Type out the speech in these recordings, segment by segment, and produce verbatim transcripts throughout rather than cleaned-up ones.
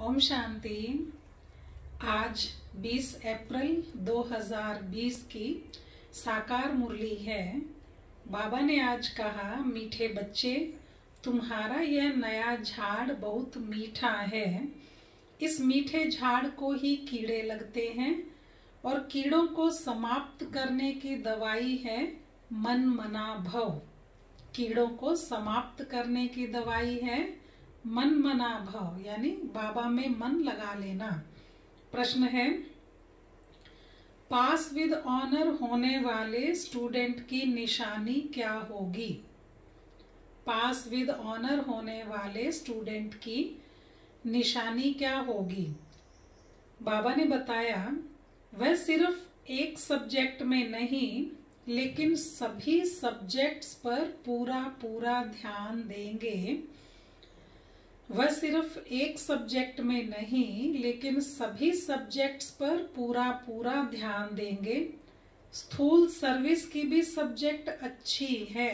ओम शांति। आज बीस अप्रैल दो हज़ार बीस की साकार मुरली है। बाबा ने आज कहा, मीठे बच्चे, तुम्हारा यह नया झाड़ बहुत मीठा है। इस मीठे झाड़ को ही कीड़े लगते हैं और कीड़ों को समाप्त करने की दवाई है मन मना भव। कीड़ों को समाप्त करने की दवाई है मन मना भव, यानी बाबा में मन लगा लेना। प्रश्न है, पास विद ऑनर होने वाले स्टूडेंट की निशानी क्या होगी? पास विद ऑनर होने वाले स्टूडेंट की निशानी क्या होगी? बाबा ने बताया, वह सिर्फ एक सब्जेक्ट में नहीं लेकिन सभी सब्जेक्ट्स पर पूरा पूरा ध्यान देंगे। वह सिर्फ एक सब्जेक्ट में नहीं लेकिन सभी सब्जेक्ट्स पर पूरा पूरा ध्यान देंगे। स्थूल सर्विस की भी सब्जेक्ट अच्छी है,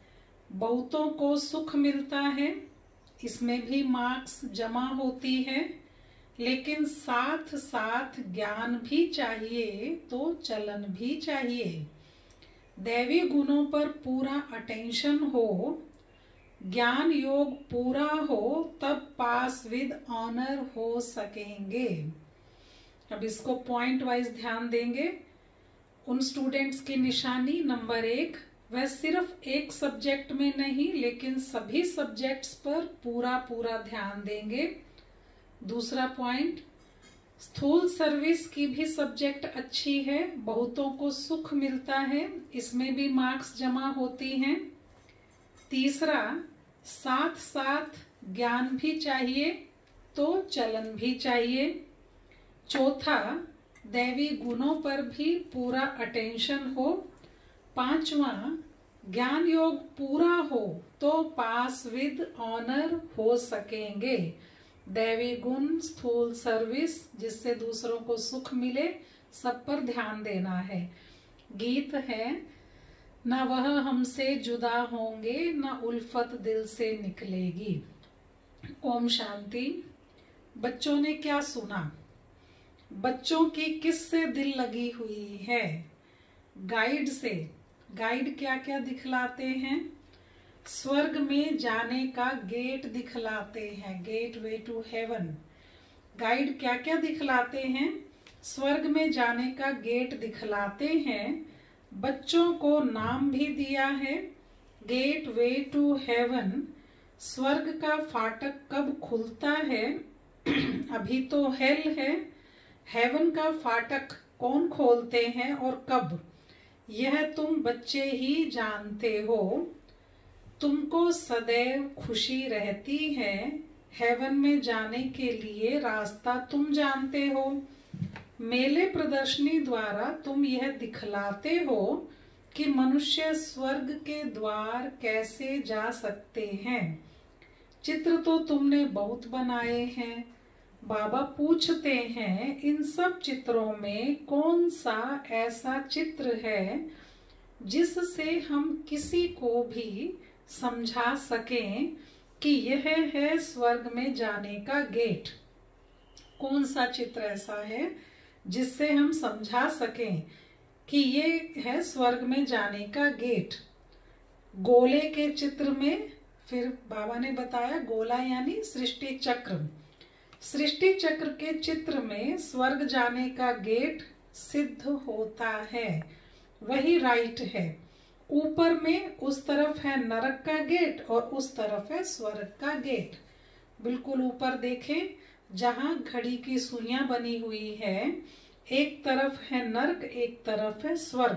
बहुतों को सुख मिलता है, इसमें भी मार्क्स जमा होती है, लेकिन साथ साथ ज्ञान भी चाहिए तो चलन भी चाहिए। दैवी गुणों पर पूरा अटेंशन हो, ज्ञान योग पूरा हो, तब पास विद ऑनर हो सकेंगे। अब इसको पॉइंट वाइज ध्यान देंगे। उन स्टूडेंट्स की निशानी नंबर एक, वह सिर्फ एक सब्जेक्ट में नहीं लेकिन सभी सब्जेक्ट्स पर पूरा पूरा ध्यान देंगे। दूसरा पॉइंट, स्थूल सर्विस की भी सब्जेक्ट अच्छी है, बहुतों को सुख मिलता है, इसमें भी मार्क्स जमा होती हैं। तीसरा, साथ साथ ज्ञान भी चाहिए तो चलन भी चाहिए। चौथा, दैवी गुणों पर भी पूरा अटेंशन हो। पांचवा, ज्ञान योग पूरा हो तो पास विद ऑनर हो सकेंगे। दैवी गुण, स्थूल सर्विस, जिससे दूसरों को सुख मिले, सब पर ध्यान देना है। गीत है, न वह हमसे जुदा होंगे, न उल्फत दिल से निकलेगी। ओम शांति। बच्चों ने क्या सुना? बच्चों की किस से दिल लगी हुई है? गाइड से। गाइड क्या क्या दिखलाते हैं? स्वर्ग में जाने का गेट दिखलाते हैं, gateway to heaven. Guide क्या क्या दिखलाते हैं? स्वर्ग में जाने का गेट दिखलाते हैं। बच्चों को नाम भी दिया है, गेट वे टू हेवन। स्वर्ग का फाटक कब खुलता है? अभी तो हेल है। हेवन का फाटक कौन खोलते हैं और कब? यह तुम बच्चे ही जानते हो। तुमको सदैव खुशी रहती है, हेवन में जाने के लिए रास्ता तुम जानते हो। मेले प्रदर्शनी द्वारा तुम यह दिखलाते हो कि मनुष्य स्वर्ग के द्वार कैसे जा सकते हैं। चित्र तो तुमने बहुत बनाए हैं। बाबा पूछते हैं, इन सब चित्रों में कौन सा ऐसा चित्र है जिससे हम किसी को भी समझा सकें कि यह है स्वर्ग में जाने का गेट? कौन सा चित्र ऐसा है जिससे हम समझा सकें कि ये है स्वर्ग में जाने का गेट? गोले के चित्र में, फिर बाबा ने बताया गोला यानी सृष्टि चक्र। सृष्टि चक्र के चित्र में स्वर्ग जाने का गेट सिद्ध होता है, वही राइट है। ऊपर में उस तरफ है नरक का गेट और उस तरफ है स्वर्ग का गेट। बिल्कुल ऊपर देखें, जहां घड़ी की सुइयां बनी हुई है, एक तरफ है नरक, एक तरफ है स्वर्ग।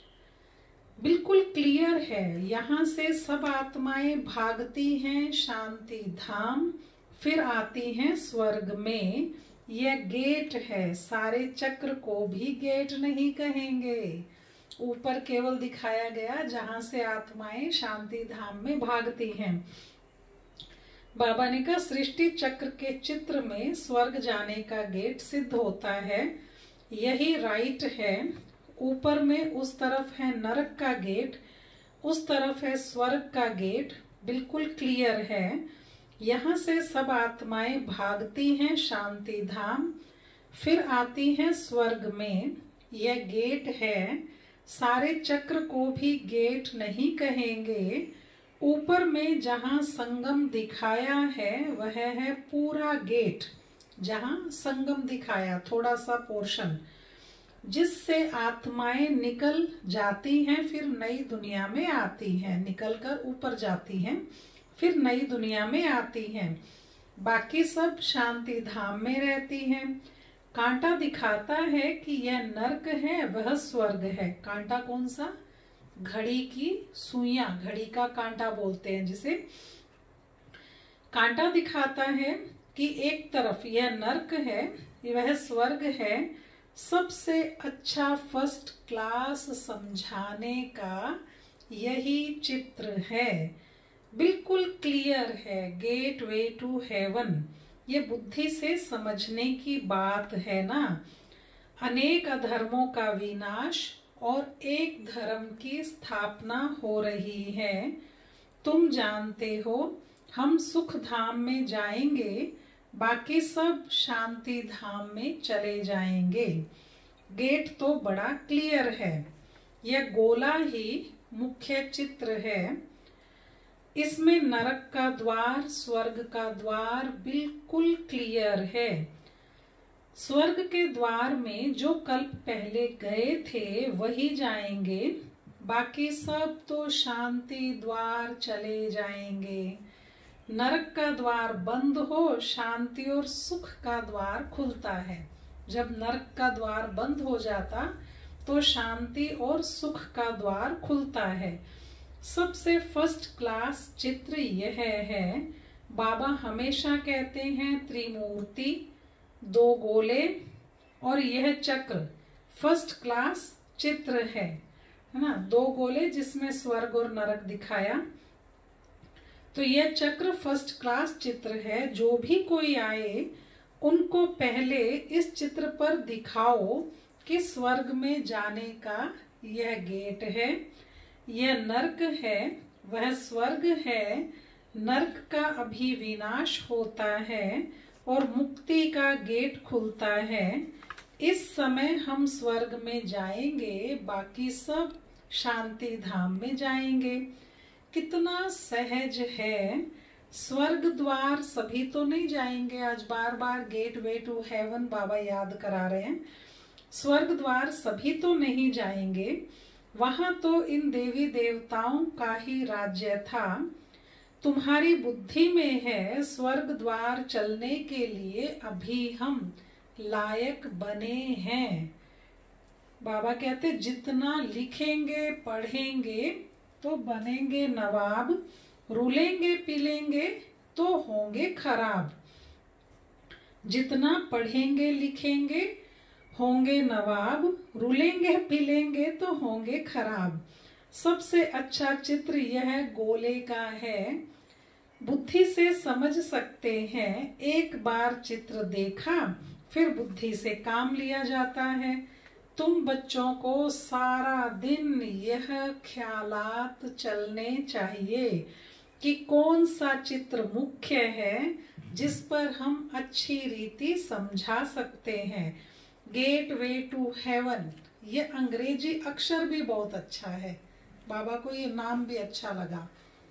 बिल्कुल क्लियर है। यहाँ से सब आत्माएं भागती हैं शांति धाम, फिर आती हैं स्वर्ग में। यह गेट है। सारे चक्र को भी गेट नहीं कहेंगे, ऊपर केवल दिखाया गया जहां से आत्माएं शांति धाम में भागती हैं। बाबा ने कहा, सृष्टि चक्र के चित्र में स्वर्ग जाने का गेट सिद्ध होता है, यही राइट है। ऊपर में उस तरफ है नरक का गेट, उस तरफ है स्वर्ग का गेट। बिल्कुल क्लियर है। यहाँ से सब आत्माएं भागती हैं शांति धाम, फिर आती हैं स्वर्ग में। यह गेट है, सारे चक्र को भी गेट नहीं कहेंगे। ऊपर में जहाँ संगम दिखाया है वह है पूरा गेट। जहाँ संगम दिखाया थोड़ा सा पोर्शन, जिससे आत्माएं निकल जाती हैं, फिर नई दुनिया में आती हैं, निकलकर ऊपर जाती हैं, फिर नई दुनिया में आती हैं। बाकी सब शांति धाम में रहती हैं। कांटा दिखाता है कि यह नर्क है, वह स्वर्ग है। कांटा कौन सा? घड़ी की सुइयां, घड़ी का कांटा बोलते हैं जिसे। कांटा दिखाता है कि एक तरफ यह नर्क है, वह स्वर्ग है। सबसे अच्छा फर्स्ट क्लास समझाने का यही चित्र है। बिल्कुल क्लियर है, गेट वे टू हेवन। ये बुद्धि से समझने की बात है ना। अनेक अधर्मों का विनाश और एक धर्म की स्थापना हो रही है। तुम जानते हो हम सुख धाम में जाएंगे, बाकी सब शांति धाम में चले जाएंगे। गेट तो बड़ा क्लियर है। यह गोला ही मुख्य चित्र है। इसमें नरक का द्वार, स्वर्ग का द्वार बिल्कुल क्लियर है। स्वर्ग के द्वार में जो कल्प पहले गए थे वही जाएंगे, बाकी सब तो शांति द्वार चले जाएंगे। नरक का द्वार बंद हो, शांति और सुख का द्वार खुलता है। जब नरक का द्वार बंद हो जाता तो शांति और सुख का द्वार खुलता है। सबसे फर्स्ट क्लास चित्र यह है। बाबा हमेशा कहते हैं त्रिमूर्ति, दो गोले और यह चक्र फर्स्ट क्लास चित्र है, है ना। दो गोले जिसमें स्वर्ग और नरक दिखाया, तो यह चक्र फर्स्ट क्लास चित्र है। जो भी कोई आए उनको पहले इस चित्र पर दिखाओ कि स्वर्ग में जाने का यह गेट है, यह नर्क है, वह स्वर्ग है। नर्क का अभी विनाश होता है और मुक्ति का गेट खुलता है। इस समय हम स्वर्ग में जाएंगे, बाकी सब शांति धाम में जाएंगे। कितना सहज है। स्वर्ग द्वार सभी तो नहीं जाएंगे। आज बार बार गेट वे टू हेवन बाबा याद करा रहे हैं। स्वर्ग द्वार सभी तो नहीं जाएंगे, वहां तो इन देवी देवताओं का ही राज्य था। तुम्हारी बुद्धि में है स्वर्ग द्वार चलने के लिए अभी हम लायक बने हैं। बाबा कहते जितना लिखेंगे पढ़ेंगे तो बनेंगे नवाब, रूलेंगे पिलेंगे तो होंगे खराब। जितना पढ़ेंगे लिखेंगे होंगे नवाब, रूलेंगे पिलेंगे तो होंगे खराब। सबसे अच्छा चित्र यह गोले का है। बुद्धि से समझ सकते हैं। एक बार चित्र देखा फिर बुद्धि से काम लिया जाता है। तुम बच्चों को सारा दिन यह ख्यालात चलने चाहिए कि कौन सा चित्र मुख्य है जिस पर हम अच्छी रीति समझा सकते हैं। गेट वे टू हेवन, ये अंग्रेजी अक्षर भी बहुत अच्छा है। बाबा को ये नाम भी अच्छा लगा।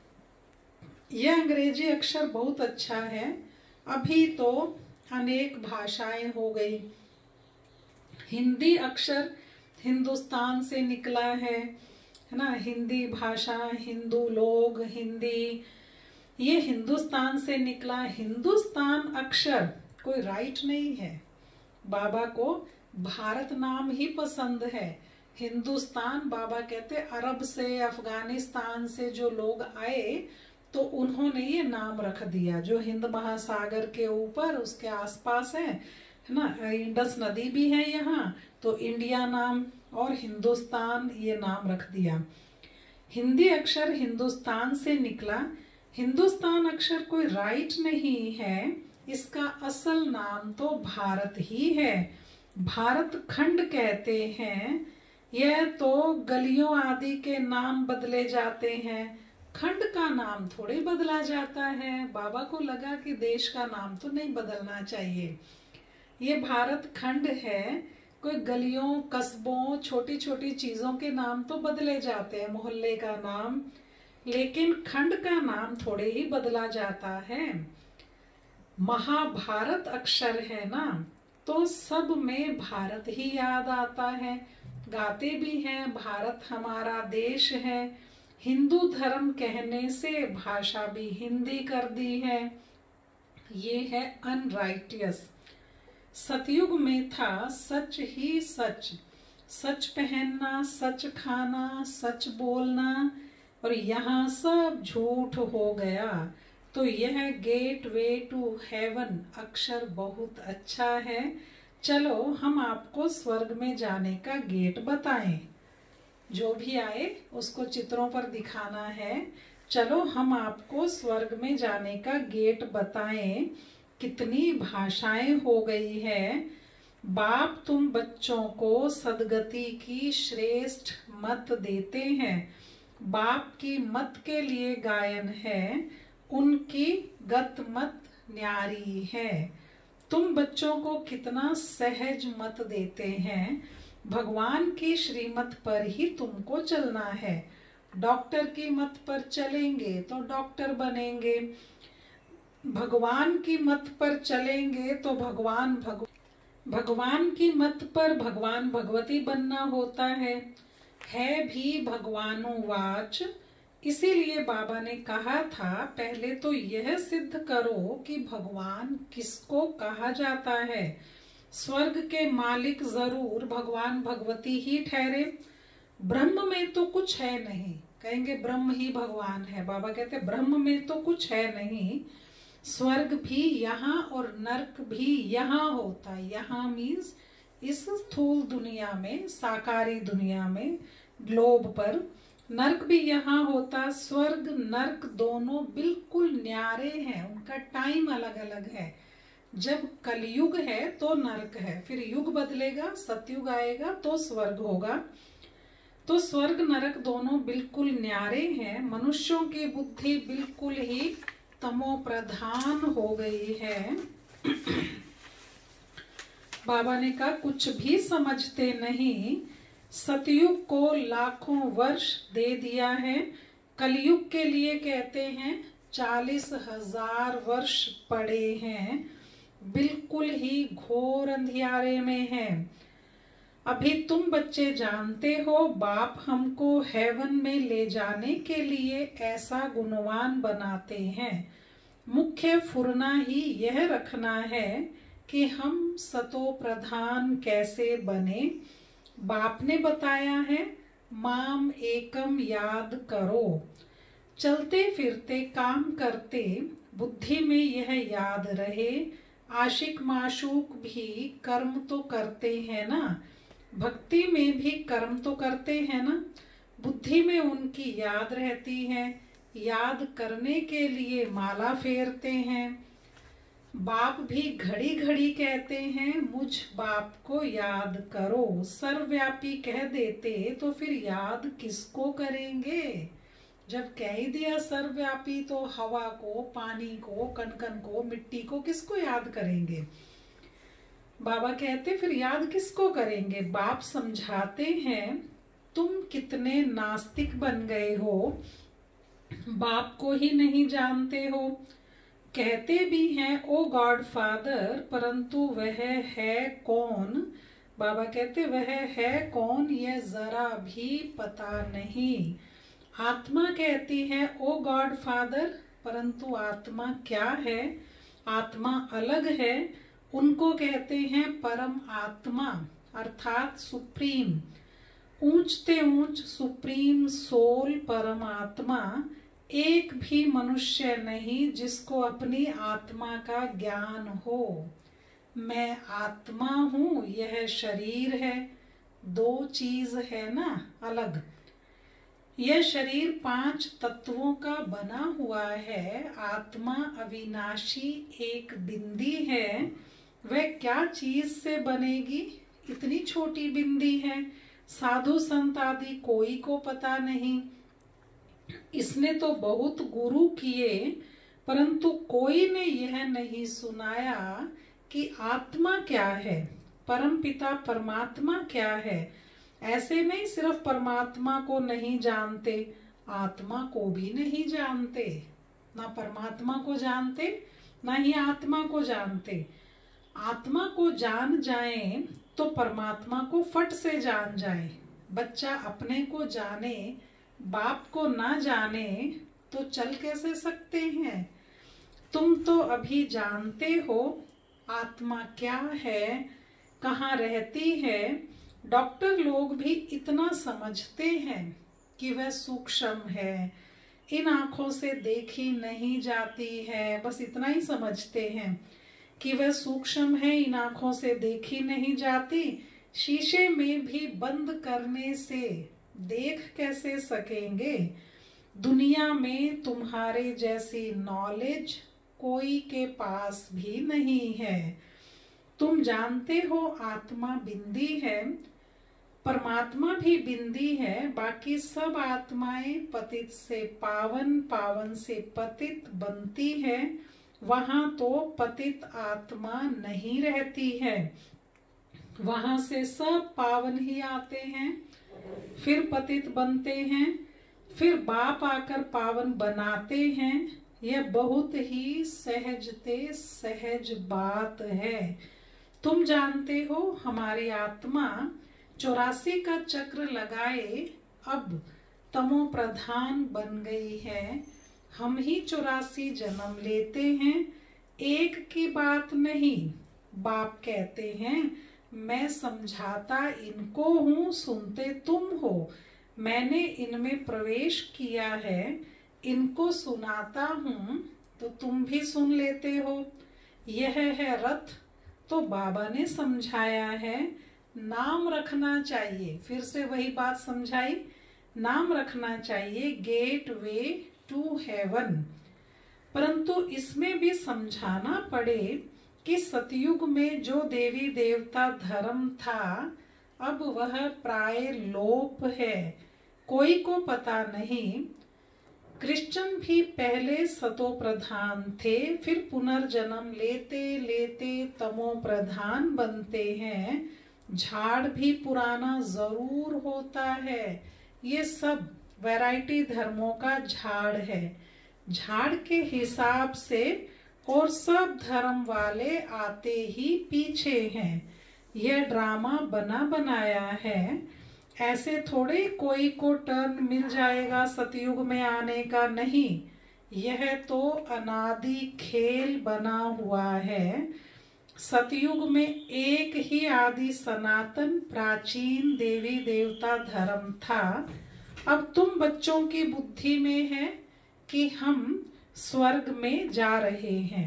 यह अंग्रेजी अक्षर बहुत अच्छा है। अभी तो अनेक भाषाएं हो गई। हिंदी अक्षर हिंदुस्तान से निकला है, है ना। हिंदी भाषा, हिंदू लोग, हिंदी, ये हिंदुस्तान से निकला। हिंदुस्तान अक्षर कोई राइट नहीं है। बाबा को भारत नाम ही पसंद है। हिंदुस्तान बाबा कहते अरब से, अफगानिस्तान से जो लोग आए तो उन्होंने ये नाम रख दिया। जो हिंद महासागर के ऊपर उसके आसपास है, है ना। इंडस नदी भी है यहाँ, तो इंडिया नाम और हिंदुस्तान ये नाम रख दिया। हिंदी अक्षर हिंदुस्तान से निकला। हिंदुस्तान अक्षर कोई राइट नहीं है। इसका असल नाम तो भारत ही है। भारत खंड कहते हैं। यह तो गलियों आदि के नाम बदले जाते हैं। खंड का नाम थोड़े बदला जाता है। बाबा को लगा कि देश का नाम तो नहीं बदलना चाहिए, ये भारत खंड है, कोई गलियों कस्बों छोटी छोटी चीजों के नाम तो बदले जाते हैं, मोहल्ले का नाम, लेकिन खंड का नाम थोड़े ही बदला जाता है। महाभारत अक्षर है ना, तो सब में भारत ही याद आता है। गाते भी हैं भारत हमारा देश है, हिंदू धर्म कहने से भाषा भी हिंदी कर दी है। ये है अनराइटियस। सतयुग में था सच ही सच, सच पहनना, सच खाना, सच बोलना, और यहाँ सब झूठ हो गया। तो यह गेट वे टू हेवन अक्षर बहुत अच्छा है। चलो हम आपको स्वर्ग में जाने का गेट बताएं। जो भी आए उसको चित्रों पर दिखाना है। चलो हम आपको स्वर्ग में जाने का गेट बताएं। कितनी भाषाएं हो गई है। बाप तुम बच्चों को सदगति की श्रेष्ठ मत देते हैं। बाप की मत के लिए गायन है, उनकी गत मत न्यारी है। तुम बच्चों को कितना सहज मत देते हैं। भगवान की श्रीमत पर ही तुमको चलना है। डॉक्टर की मत पर चलेंगे तो डॉक्टर बनेंगे, भगवान की मत पर चलेंगे तो भगवान भग भगवान की मत पर भगवान भगवती बनना होता है है भी भगवानुवाच। इसीलिए बाबा ने कहा था पहले तो यह सिद्ध करो कि भगवान किसको कहा जाता है। स्वर्ग के मालिक जरूर भगवान भगवती ही ठहरे। ब्रह्म में तो कुछ है नहीं, कहेंगे ब्रह्म ही भगवान है। बाबा कहते ब्रह्म में तो कुछ है नहीं। स्वर्ग भी यहाँ और नर्क भी यहाँ होता है। यहाँ मीन्स इस स्थूल दुनिया में, साकारी दुनिया में, ग्लोब पर। नर्क भी यहाँ होता। स्वर्ग नर्क दोनों बिल्कुल न्यारे हैं, उनका टाइम अलग अलग है। जब कलयुग है तो नर्क है, फिर युग बदलेगा, सतयुग आएगा तो स्वर्ग होगा। तो स्वर्ग नरक दोनों बिल्कुल न्यारे हैं। मनुष्यों की बुद्धि बिल्कुल ही तमो प्रधान हो गई है। बाबा ने कहा कुछ भी समझते नहीं। सतयुग को लाखों वर्ष दे दिया है, कलयुग के लिए कहते हैं चालीस हजार वर्ष पड़े हैं। बिल्कुल ही घोर अंधियारे में हैं। अभी तुम बच्चे जानते हो बाप हमको हेवन में ले जाने के लिए ऐसा गुणवान बनाते हैं। मुख्य फुरना ही यह रखना है कि हम सतो प्रधान कैसे बने। बाप ने बताया है माम एकम याद करो। चलते फिरते काम करते बुद्धि में यह याद रहे। आशिक माशूक भी कर्म तो करते हैं ना, भक्ति में भी कर्म तो करते हैं ना, बुद्धि में उनकी याद रहती है। याद करने के लिए माला फेरते हैं। बाप भी घड़ी घड़ी कहते हैं मुझ बाप को याद करो। सर्वव्यापी कह देते तो फिर याद किसको करेंगे। जब कह ही दिया सर्वव्यापी तो हवा को, पानी को, कण-कण को, मिट्टी को किसको याद करेंगे। बाबा कहते फिर याद किसको करेंगे। बाप समझाते हैं तुम कितने नास्तिक बन गए हो, बाप को ही नहीं जानते हो। कहते भी हैं ओ गॉड फादर, परंतु वह है कौन। बाबा कहते वह है कौन यह जरा भी पता नहीं। आत्मा कहती है ओ गॉड फादर, परंतु आत्मा क्या है। आत्मा अलग है, उनको कहते हैं परम आत्मा अर्थात सुप्रीम। ऊंचते ऊंच सुप्रीम सोल परमात्मा। एक भी मनुष्य नहीं जिसको अपनी आत्मा का ज्ञान हो। मैं आत्मा हूँ, यह शरीर है, दो चीज है ना अलग। यह शरीर पांच तत्वों का बना हुआ है। आत्मा अविनाशी एक बिंदी है। वह क्या चीज से बनेगी, इतनी छोटी बिंदी है। साधु संत आदि कोई को पता नहीं। इसने तो बहुत गुरु किए, परंतु कोई ने यह नहीं सुनाया कि आत्मा क्या है, परमपिता परमात्मा क्या है। ऐसे नहीं सिर्फ परमात्मा को नहीं जानते, आत्मा को भी नहीं जानते, ना परमात्मा को जानते ना ही आत्मा को जानते। आत्मा को जान जाए तो परमात्मा को फट से जान जाए। बच्चा अपने को जाने, बाप को ना जाने तो चल कैसे सकते हैं। तुम तो अभी जानते हो आत्मा क्या है, कहाँ रहती है। डॉक्टर लोग भी इतना समझते हैं कि वह सूक्ष्म है, इन आंखों से देखी नहीं जाती है। बस इतना ही समझते हैं कि वह सूक्ष्म है, इन आंखों से देखी नहीं जाती। शीशे में भी बंद करने से देख कैसे सकेंगे। दुनिया में तुम्हारे जैसी नॉलेज कोई के पास भी नहीं है। तुम जानते हो आत्मा बिंदी है, परमात्मा भी बिंदी है। बाकी सब आत्माएं पतित से पावन, पावन से पतित बनती है। वहां तो पतित आत्मा नहीं रहती है, वहां से सब पावन ही आते हैं, फिर पतित बनते हैं, फिर बाप आकर पावन बनाते हैं। यह बहुत ही सहजते सहज बात है। तुम जानते हो हमारी आत्मा चौरासी का चक्र लगाए अब तमो प्रधान बन गई है। हम ही चौरासी जन्म लेते हैं, एक की बात नहीं। बाप कहते हैं मैं समझाता इनको हूँ, सुनते तुम हो। मैंने इनमें प्रवेश किया है, इनको सुनाता हूँ तो तुम भी सुन लेते हो। यह है रथ तो बाबा ने समझाया है, नाम रखना चाहिए। फिर से वही बात समझाई, नाम रखना चाहिए गेट वे टू हेवन। परंतु इसमें भी समझाना पड़े कि सतयुग में जो देवी देवता धर्म था अब वह प्राय लोप है, कोई को पता नहीं। क्रिश्चियन भी पहले सतो प्रधान थे, फिर पुनर्जन्म लेते लेते तमो प्रधान बनते हैं। झाड़ भी पुराना जरूर होता है, ये सब वैरायटी धर्मों का झाड़ है। झाड़ के हिसाब से और सब धर्म वाले आते ही पीछे हैं। यह ड्रामा बना बनाया है, ऐसे थोड़े कोई को टर्न मिल जाएगा सतयुग में आने का, नहीं। यह तो अनादि खेल बना हुआ है। सतयुग में एक ही आदि सनातन प्राचीन देवी देवता धर्म था। अब तुम बच्चों की बुद्धि में है कि हम स्वर्ग में जा रहे हैं।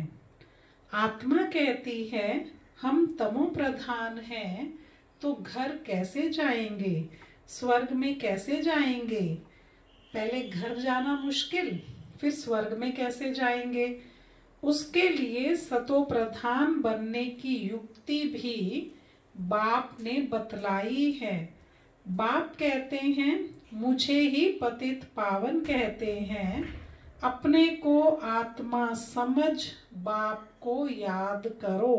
आत्मा कहती है हम तमो प्रधान हैं तो घर कैसे जाएंगे, स्वर्ग में कैसे जाएंगे। पहले घर जाना मुश्किल, फिर स्वर्ग में कैसे जाएंगे। उसके लिए सतो प्रधान बनने की युक्ति भी बाप ने बतलाई है। बाप कहते हैं मुझे ही पतित पावन कहते हैं। अपने को आत्मा समझ बाप को याद करो।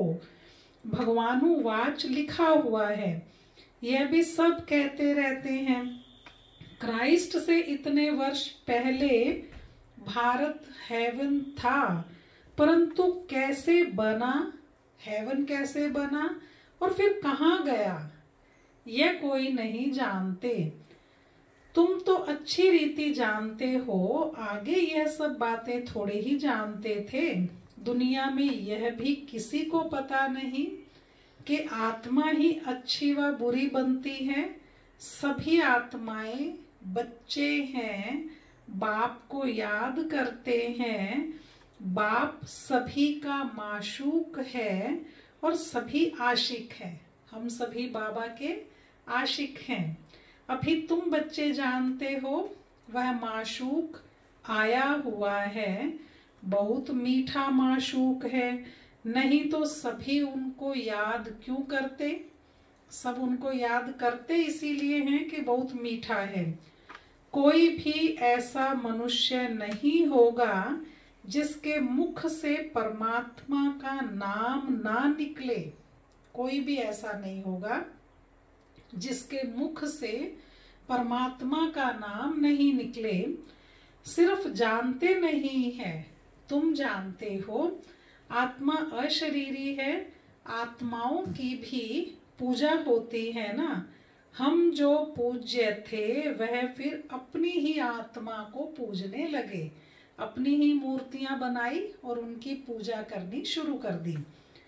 भगवानुवाच लिखा हुआ है, यह भी सब कहते रहते हैं। क्राइस्ट से इतने वर्ष पहले भारत हेवन था, परंतु कैसे बना, हेवन कैसे बना और फिर कहाँ गया, यह कोई नहीं जानते। तुम तो अच्छी रीति जानते हो, आगे यह सब बातें थोड़े ही जानते थे। दुनिया में यह भी किसी को पता नहीं कि आत्मा ही अच्छी व बुरी बनती है। सभी आत्माएं बच्चे हैं, बाप को याद करते हैं। बाप सभी का माशूक है और सभी आशिक है। हम सभी बाबा के आशिक हैं। अभी तुम बच्चे जानते हो वह माशूक आया हुआ है, बहुत मीठा माशूक है। नहीं तो सभी उनको याद क्यों करते। सब उनको याद करते इसीलिए हैं कि बहुत मीठा है। कोई भी ऐसा मनुष्य नहीं होगा जिसके मुख से परमात्मा का नाम ना निकले। कोई भी ऐसा नहीं होगा जिसके मुख से परमात्मा का नाम नहीं निकले। सिर्फ जानते नहीं है, तुम जानते हो आत्मा अशरीरी है, आत्माओं की भी पूजा होती है ना। हम जो पूज्य थे वह फिर अपनी ही आत्मा को पूजने लगे, अपनी ही मूर्तियां बनाई और उनकी पूजा करनी शुरू कर दी।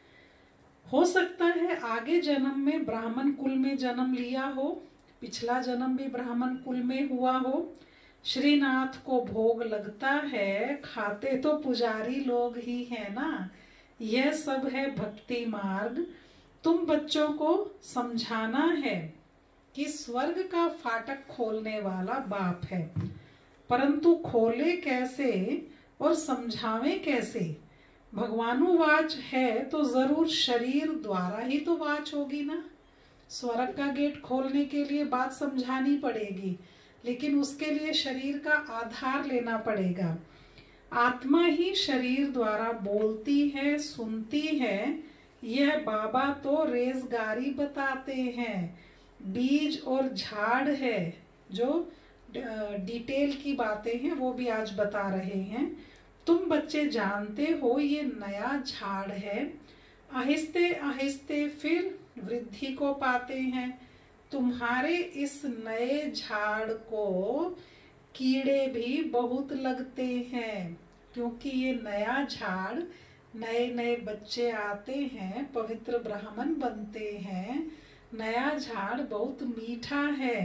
हो सकता है आगे जन्म में ब्राह्मण कुल में जन्म लिया हो, पिछला जन्म भी ब्राह्मण कुल में हुआ हो। श्रीनाथ को भोग लगता है, खाते तो पुजारी लोग ही है ना। यह सब है भक्ति मार्ग। तुम बच्चों को समझाना है कि स्वर्ग का फाटक खोलने वाला बाप है, परंतु खोले कैसे और समझावे कैसे। भगवानुवाच है तो जरूर शरीर द्वारा ही तो वाच होगी ना। स्वर्ग का गेट खोलने के लिए बात समझानी पड़ेगी, लेकिन उसके लिए शरीर का आधार लेना पड़ेगा। आत्मा ही शरीर द्वारा बोलती है, सुनती है। यह बाबा तो रेजगारी बताते हैं। बीज और झाड़ है, जो डिटेल की बातें हैं वो भी आज बता रहे हैं। तुम बच्चे जानते हो ये नया झाड़ है, आहिस्ते आहिस्ते फिर वृद्धि को पाते हैं। तुम्हारे इस नए झाड़ को कीड़े भी बहुत लगते हैं, क्योंकि ये नया झाड़, नए नए बच्चे आते हैं, पवित्र ब्राह्मण बनते हैं। नया झाड़ बहुत मीठा है।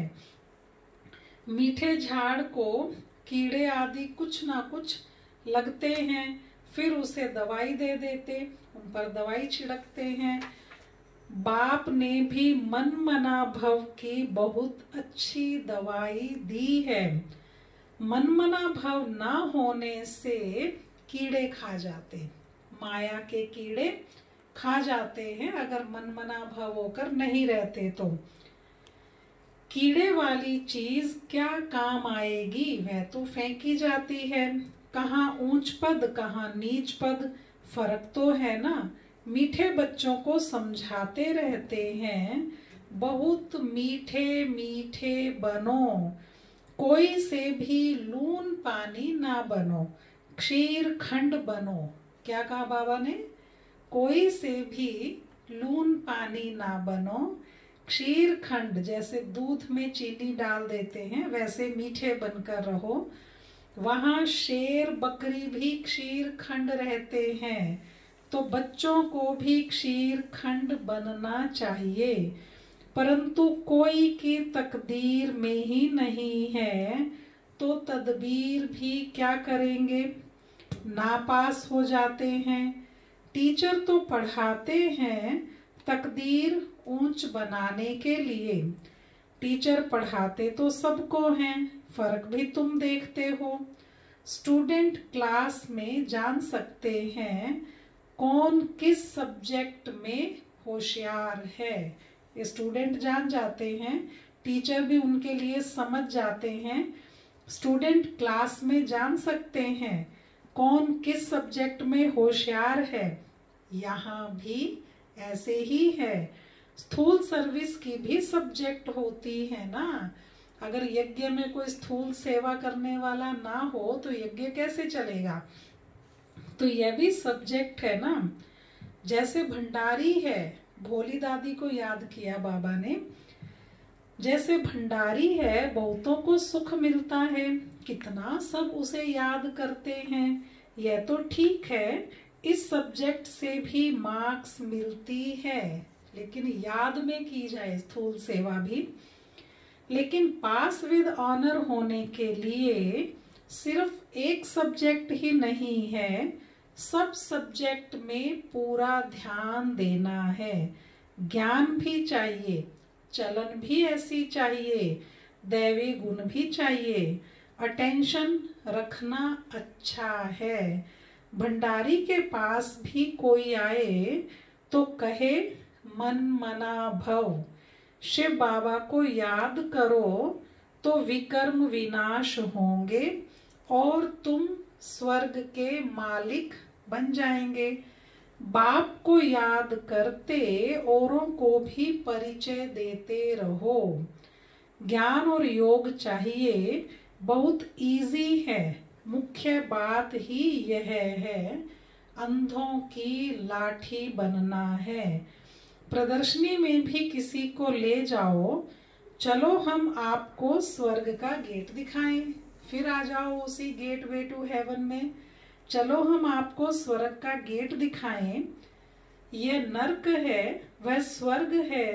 मीठे झाड़ को कीड़े आदि कुछ ना कुछ लगते हैं, फिर उसे दवाई दे देते, उन पर दवाई छिड़कते हैं। बाप ने भी मन मना भव की बहुत अच्छी दवाई दी है। मन मना भव ना होने से कीड़े खा जाते, माया के कीड़े खा जाते हैं अगर मन मना भव होकर नहीं रहते तो। कीड़े वाली चीज क्या काम आएगी, वह तो फेंकी जाती है। कहाँ ऊंच पद कहाँ नीच पद, फर्क तो है ना। मीठे बच्चों को समझाते रहते हैं, बहुत मीठे मीठे बनो, कोई से भी लून पानी ना बनो, क्षीर खंड बनो। क्या कहा बाबा ने? कोई से भी लून पानी ना बनो, क्षीर खंड, जैसे दूध में चीनी डाल देते हैं वैसे मीठे बनकर रहो। वहां शेर बकरी भी क्षीर खंड रहते हैं, तो बच्चों को भी क्षीर खंड बनना चाहिए। परंतु कोई की तकदीर में ही नहीं है, तो तदबीर भी क्या करेंगे, नापास हो जाते हैं। टीचर तो पढ़ाते हैं तकदीर ऊंच बनाने के लिए। टीचर पढ़ाते तो सबको हैं, फर्क भी तुम देखते हो। स्टूडेंट क्लास में जान सकते हैं कौन किस सब्जेक्ट में होशियार है। स्टूडेंट जान जाते हैं, टीचर भी उनके लिए समझ जाते हैं। स्टूडेंट क्लास में जान सकते हैं कौन किस सब्जेक्ट में होशियार है। यहाँ भी ऐसे ही है। स्थूल सर्विस की भी सब्जेक्ट होती है ना। अगर यज्ञ में कोई स्थूल सेवा करने वाला ना हो तो यज्ञ कैसे चलेगा। तो यह भी सब्जेक्ट है ना। जैसे भंडारी है, भोली दादी को याद किया बाबा ने। जैसे भंडारी है, बहुतों को सुख मिलता है, कितना सब उसे याद करते हैं। यह तो ठीक है, इस सब्जेक्ट से भी मार्क्स मिलती है, लेकिन याद में की जाए स्थूल सेवा भी। लेकिन पास विद ऑनर होने के लिए सिर्फ एक सब्जेक्ट ही नहीं है, सब सब्जेक्ट में पूरा ध्यान देना है। ज्ञान भी चाहिए, चलन भी ऐसी चाहिए, दैवी गुण भी चाहिए, अटेंशन रखना अच्छा है। भंडारी के पास भी कोई आए तो कहे मन मना भव, शिव बाबा को याद करो तो विकर्म विनाश होंगे और तुम स्वर्ग के मालिक बन जाएंगे। बाप को याद करते औरों को भी परिचय देते रहो। ज्ञान और योग चाहिए, बहुत इजी है, मुख्य बात ही यह है, अंधों की लाठी बनना है। प्रदर्शनी में भी किसी को ले जाओ, चलो हम आपको स्वर्ग का गेट दिखाएं, फिर आ जाओ उसी गेट वे टू हेवन में। चलो हम आपको स्वर्ग का गेट दिखाएं, यह नर्क है वह स्वर्ग है।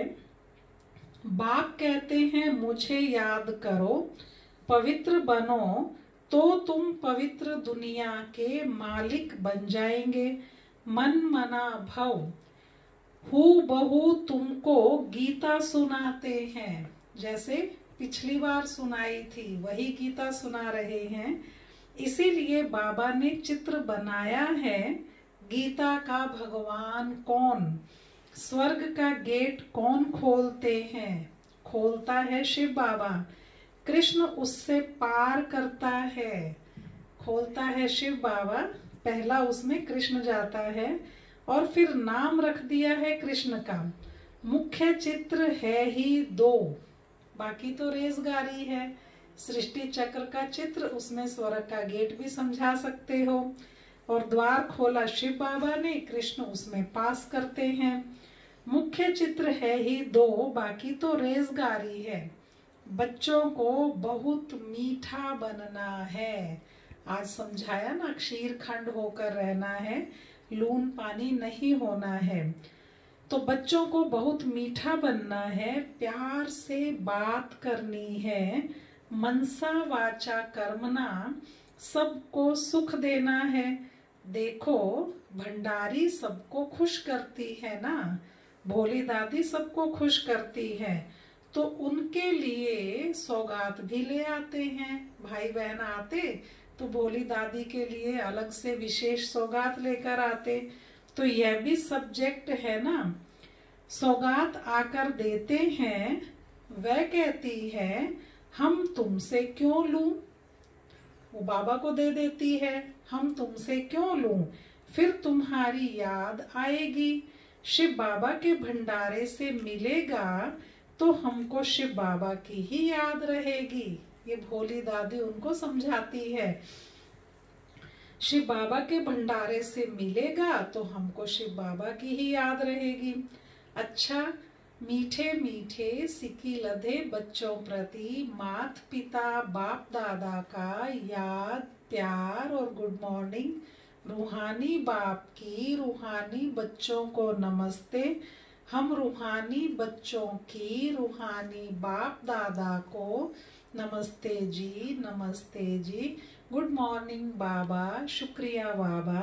बाप कहते हैं मुझे याद करो, पवित्र बनो, तो तुम पवित्र दुनिया के मालिक बन जाएंगे। मन मना भव, हू बहू तुमको गीता सुनाते हैं, जैसे पिछली बार सुनाई थी वही गीता सुना रहे हैं। इसीलिए बाबा ने चित्र बनाया है गीता का भगवान कौन, स्वर्ग का गेट कौन खोलते हैं, खोलता है शिव बाबा, कृष्ण उससे पार करता है, खोलता है शिव बाबा, पहला उसमें कृष्ण जाता है और फिर नाम रख दिया है कृष्ण का। मुख्य चित्र है ही दो, बाकी तो रेजगारी है। सृष्टि चक्र का चित्र, उसमें स्वर्ग का गेट भी समझा सकते हो, और द्वार खोला शिव बाबा ने, कृष्ण उसमें पास करते हैं। मुख्य चित्र है ही दो, बाकी तो रेजगारी है। बच्चों को बहुत मीठा बनना है, आज समझाया ना, क्षीर खंड होकर रहना है, लून पानी नहीं होना है। तो बच्चों को बहुत मीठा बनना है, प्यार से बात करनी है, मनसा वाचा कर्मणा, सबको सुख देना है। देखो भंडारी सबको खुश करती है ना, भोली दादी सबको खुश करती है, तो उनके लिए सौगात भी ले आते हैं। भाई बहन आते तो भोली दादी के लिए अलग से विशेष सौगात लेकर आते, तो यह भी सब्जेक्ट है ना। सौगात आकर देते हैं, वह कहती है हम तुमसे क्यों लूं, वो बाबा को दे देती है, हम तुमसे क्यों लूं, फिर तुम्हारी याद आएगी, शिव बाबा के भंडारे से मिलेगा तो हमको शिव बाबा की ही याद रहेगी। ये भोली दादी उनको समझाती है, शिव बाबा के भंडारे से मिलेगा तो हमको शिव बाबा की ही याद रहेगी। अच्छा, मीठे मीठे सिक्की लधे बच्चों प्रति मात पिता बाप दादा का याद, प्यार और गुड मॉर्निंग। रूहानी बाप की रूहानी बच्चों को नमस्ते। हम रूहानी बच्चों की रूहानी बाप दादा को नमस्ते जी, नमस्ते जी, गुड मॉर्निंग बाबा, शुक्रिया बाबा।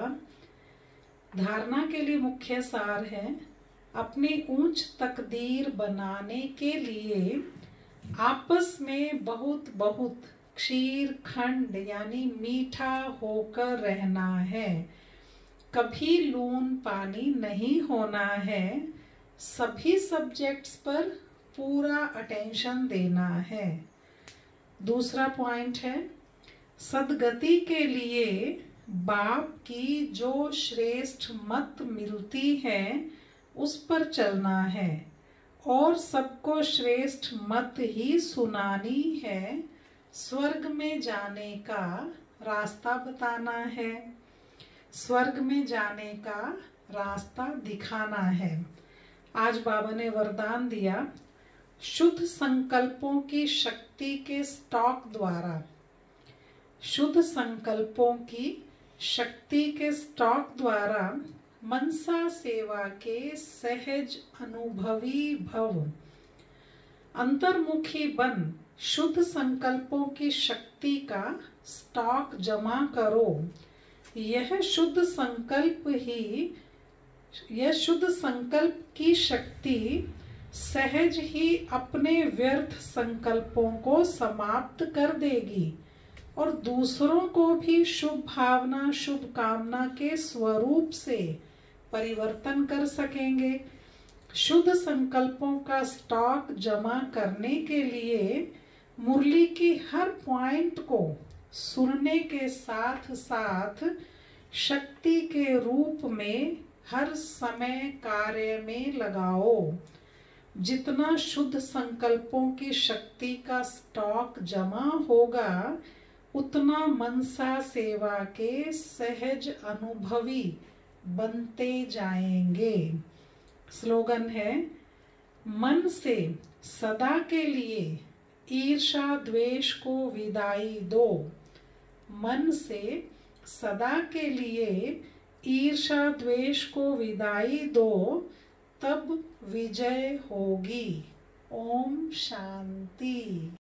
धारणा के लिए मुख्य सार है, अपनी ऊंच तकदीर बनाने के लिए आपस में बहुत बहुत क्षीर खंड यानी मीठा होकर रहना है, कभी लून पानी नहीं होना है, सभी सब्जेक्ट्स पर पूरा अटेंशन देना है। दूसरा पॉइंट है, सदगति के लिए बाप की जो श्रेष्ठ मत मिलती है उस पर चलना है और सबको श्रेष्ठ मत ही सुनानी है, स्वर्ग में जाने का रास्ता बताना है, स्वर्ग में जाने का रास्ता दिखाना है। आज बाबा ने वरदान दिया, शुद्ध संकल्पों की शक्ति के स्टॉक द्वारा, शुद्ध संकल्पों की शक्ति के स्टॉक द्वारा मनसा सेवा के सहज अनुभवी भव। अंतर्मुखी बन शुद्ध संकल्पों की शक्ति का स्टॉक जमा करो। यह शुद्ध संकल्प ही, यह शुद्ध संकल्प की शक्ति सहज ही अपने व्यर्थ संकल्पों को समाप्त कर देगी और दूसरों को भी शुभ भावना, शुभ कामना के स्वरूप से परिवर्तन कर सकेंगे। शुद्ध संकल्पों का स्टॉक जमा करने के लिए मुरली की हर पॉइंट को सुनने के साथ साथ शक्ति के रूप में हर समय कार्य में लगाओ। जितना शुद्ध संकल्पों की शक्ति का स्टॉक जमा होगा, उतना मनसा सेवा के सहज अनुभवी बनते जाएंगे। स्लोगन है, मन से सदा के लिए ईर्ष्या द्वेष को विदाई दो। मन से सदा के लिए ईर्ष्या द्वेष को विदाई दो, तब विजय होगी। ओम शांति।